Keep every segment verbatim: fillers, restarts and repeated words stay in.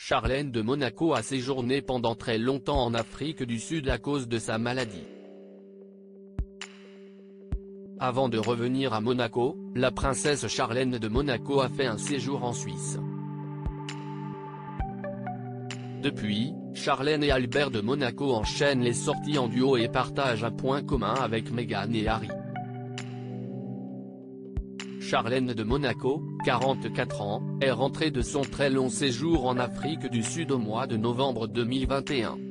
Charlène de Monaco a séjourné pendant très longtemps en Afrique du Sud à cause de sa maladie. Avant de revenir à Monaco, la princesse Charlène de Monaco a fait un séjour en Suisse. Depuis, Charlène et Albert de Monaco enchaînent les sorties en duo et partagent un point commun avec Meghan et Harry. Charlène de Monaco, quarante-quatre ans, est rentrée de son très long séjour en Afrique du Sud au mois de novembre deux mille vingt et un.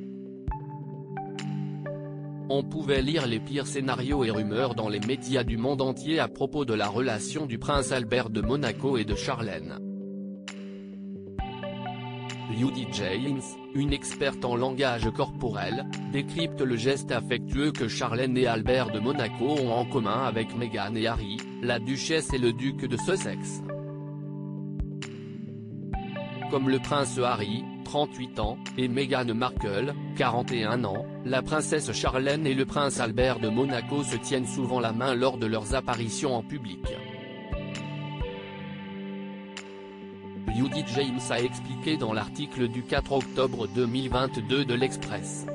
On pouvait lire les pires scénarios et rumeurs dans les médias du monde entier à propos de la relation du prince Albert de Monaco et de Charlène. Judi James, une experte en langage corporel, décrypte le geste affectueux que Charlène et Albert de Monaco ont en commun avec Meghan et Harry, la duchesse et le duc de Sussex. Comme le prince Harry, trente-huit ans, et Meghan Markle, quarante et un ans, la princesse Charlène et le prince Albert de Monaco se tiennent souvent la main lors de leurs apparitions en public. Judi James a expliqué dans l'article du quatre octobre deux mille vingt-deux de l'Express.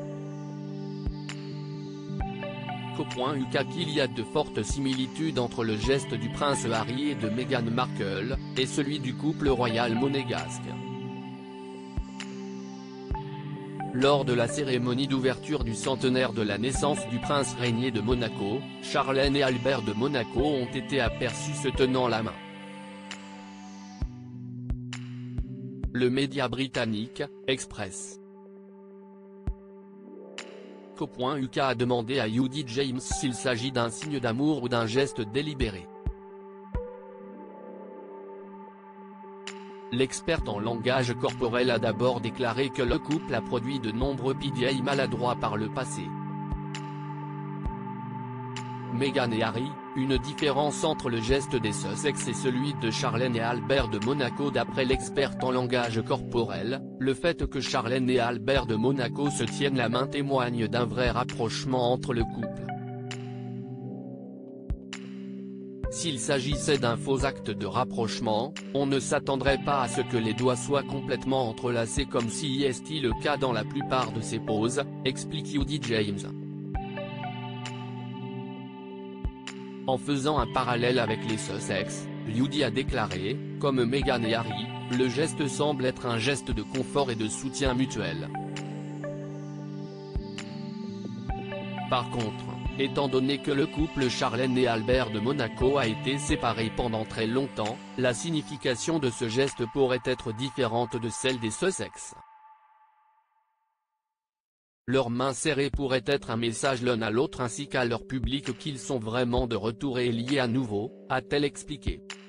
Qu'au point U K qu'il y a de fortes similitudes entre le geste du prince Harry et de Meghan Markle, et celui du couple royal monégasque. Lors de la cérémonie d'ouverture du centenaire de la naissance du prince régnier de Monaco, Charlène et Albert de Monaco ont été aperçus se tenant la main. Le média britannique, Express. Qu'au point U K a demandé à Judi James s'il s'agit d'un signe d'amour ou d'un geste délibéré. L'experte en langage corporel a d'abord déclaré que le couple a produit de nombreux P D A maladroits par le passé. Meghan et Harry, une différence entre le geste des Sussex et celui de Charlène et Albert de Monaco. D'après l'experte en langage corporel, le fait que Charlène et Albert de Monaco se tiennent la main témoigne d'un vrai rapprochement entre le couple. S'il s'agissait d'un faux acte de rapprochement, on ne s'attendrait pas à ce que les doigts soient complètement entrelacés comme si est le cas dans la plupart de ces poses, explique Judi James. En faisant un parallèle avec les Sussex, Judi a déclaré, comme Meghan et Harry, le geste semble être un geste de confort et de soutien mutuel. Par contre, étant donné que le couple Charlène et Albert de Monaco a été séparé pendant très longtemps, la signification de ce geste pourrait être différente de celle des Sussex. Leurs mains serrées pourraient être un message l'un à l'autre ainsi qu'à leur public qu'ils sont vraiment de retour et liés à nouveau, a-t-elle expliqué.